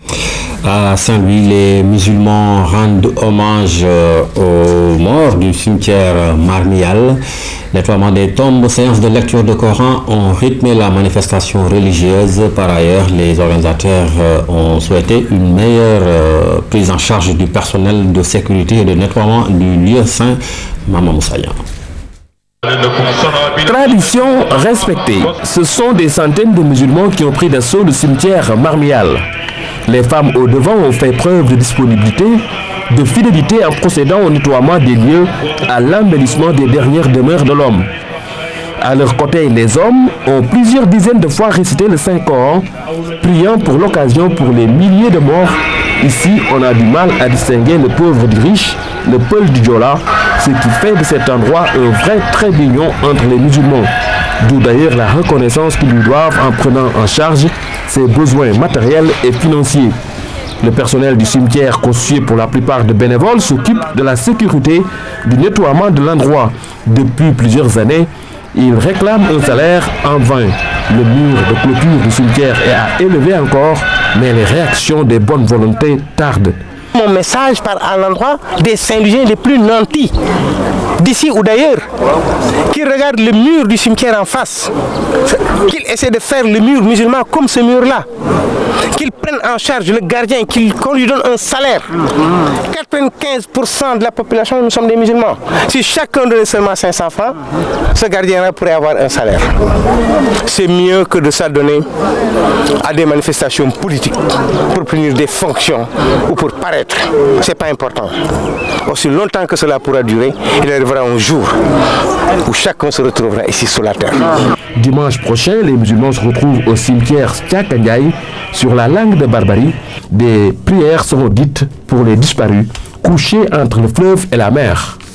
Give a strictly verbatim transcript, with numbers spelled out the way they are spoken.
À Saint-Louis, les musulmans rendent hommage aux morts du cimetière Marmial. Nettoiement des tombes, séances de lecture de Coran ont rythmé la manifestation religieuse. Par ailleurs, les organisateurs ont souhaité une meilleure prise en charge du personnel de sécurité et de nettoiement du lieu saint. Maman Moussaïa. Tradition respectée. Ce sont des centaines de musulmans qui ont pris d'assaut le cimetière Marmial. Les femmes au devant ont fait preuve de disponibilité, de fidélité en procédant au nettoiement des lieux, à l'embellissement des dernières demeures de l'homme. À leur côté, les hommes ont plusieurs dizaines de fois récité le Saint-Coran, priant pour l'occasion pour les milliers de morts. Ici, on a du mal à distinguer le pauvre du riche, le peul du Diola, ce qui fait de cet endroit un vrai trait d'union entre les musulmans. D'où d'ailleurs la reconnaissance qu'ils lui doivent en prenant en charge ses besoins matériels et financiers. Le personnel du cimetière, constitué pour la plupart de bénévoles, s'occupe de la sécurité, du nettoiement de l'endroit. Depuis plusieurs années, ils réclament un salaire en vain. Le mur de clôture du cimetière est à élever encore, mais les réactions des bonnes volontés tardent. Mon message part à l'endroit des Saint-Louisiens les plus nantis, d'ici ou d'ailleurs, qui regardent le mur du cimetière en face, qu'ils essaient de faire le mur musulman comme ce mur-là, qu'ils prennent en charge le gardien, qu'on lui donne un salaire. quatre-vingt-quinze pour cent de la population, nous sommes des musulmans. Si chacun donnait seulement cinq cents francs, ce gardien-là pourrait avoir un salaire. C'est mieux que de s'adonner à des manifestations politiques pour obtenir des fonctions ou pour paraître. Ce n'est pas important. Aussi longtemps que cela pourra durer, il arrivera un jour où chacun se retrouvera ici sur la terre. Dimanche prochain, les musulmans se retrouvent au cimetière Stiakandjaï sur la langue de Barbarie. Des prières seront dites pour les disparus couchés entre le fleuve et la mer.